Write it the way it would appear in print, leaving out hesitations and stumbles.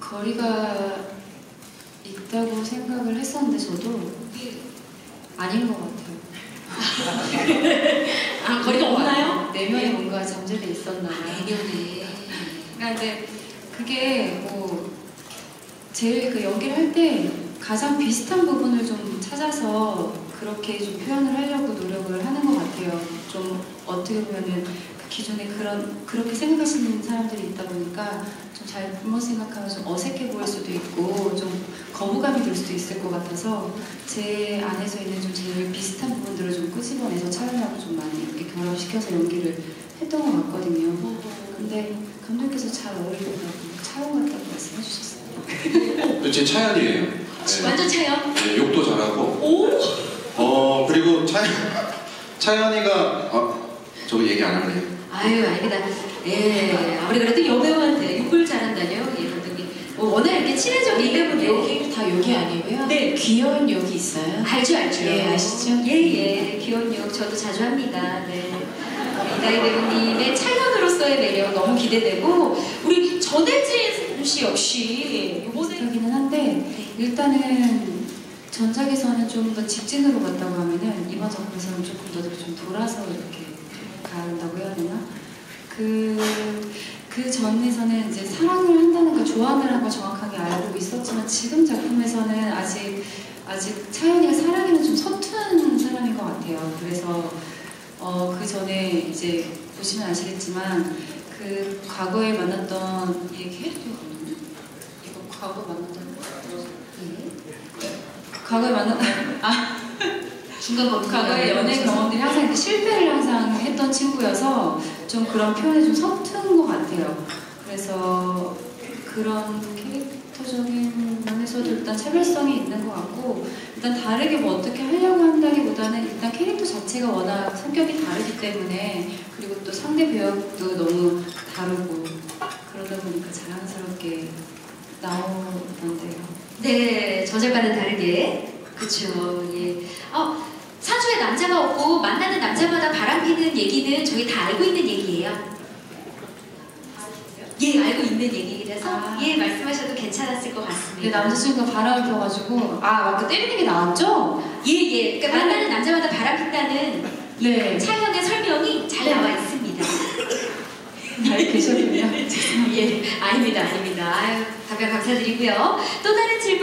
거리가 있다고 생각을 했었는데 저도 아닌 것 같아요. 아, 거리가 없나요? 내면에 뭔가 잠재돼 있었나. 내면에. 그러니까 이제 그게 뭐 제일 그 연기를 할 때 가장 비슷한 부분을 좀 찾아서 그렇게 좀 표현을 하려고 노력을 하는 것 같아요. 좀 어떻게 보면은 그 기존에 그렇게 생각하시는 사람들이 있다 보니까 좀 잘못 생각하면 좀 어색해 보일 수도 있고 좀 거부감이 들 수도 있을 것 같아서 제 안에서 있는 좀 제일 비슷한 부분들을 좀 끄집어내서 촬영하고 좀 많이 이렇게 결합시켜서 연기를 했던 것 같거든요. 근데 감독님께서 잘 어울린다고 차용 같다고 말씀해 주셨어요. 제 차연이에요. 네. 완전 차요? 네, 욕도 잘하고. 오! 그리고 차연이가 저거 얘기 안 할래요. 아유, 아닙니다. 예, 아무리 그래도 여배우한테 욕을 잘한다뇨, 예, 감독님. 워낙 이렇게 친해졌기 때문에. 여기 다 여기 아니고요? 네. 귀여운 여기 있어요. 알죠, 알죠. 예, 아시죠? 예, 귀여운 욕 저도 자주 합니다. 네. 이다희 배우님의 차연으로서의 매력 너무 기대되고, 우리 전혜진 씨 역시 요번에 그렇기는 한데 일단은 전작에서는 좀 더 직진으로 갔다고 하면은 이번 작품에서는 조금 더 좀 돌아서 이렇게 간다고 해야 되나? 그 전에서는 이제 사랑을 한다는 걸 좋아한다는 걸 정확하게 알고 있었지만 지금 작품에서는 아직 차연이가 사랑에는 좀 서툰 사람인 것 같아요. 그래서 그 전에 이제 보시면 아시겠지만 그 과거에 만났던 이 캐릭터가 뭐냐? 이거 과거 만났던 과거에 만났던 중간 검증 과거의 연애 경험들이 항상 이렇게 실패를 항상 했던 친구여서 좀 그런 표현에 좀 서툰 것 같아요. 그래서 그런 캐릭터적인 면에서도 일단 차별성이 있는 것 같고 일단 다르게 뭐 어떻게 하려고 한다기보다는 일단 캐릭터 자체가 워낙 성격이 다르기 때문에 그리고 또 상대 배역도 너무 다르고 그러다 보니까 자연스럽게 나오던데요. 네, 저절과는 다르게. 그쵸, 예. 사주에 남자가 없고 만나는 남자마다 바람피는 얘기는 저희 다 알고 있는 얘기예요. 예, 알고 있는 얘기라서 예, 말씀하셔도 괜찮았을 것 근데 같습니다. 남자친구가 바람을 펴가지고 아까 때리는 게 나왔죠? 예. 그러니까 만나는 남자마다 바람핀다는 네. 차영의 설명이 잘 나와 있습니다. 잘 계셨군요. 예, 아닙니다. 아유, 답변 감사드리고요. 또 다른 질문.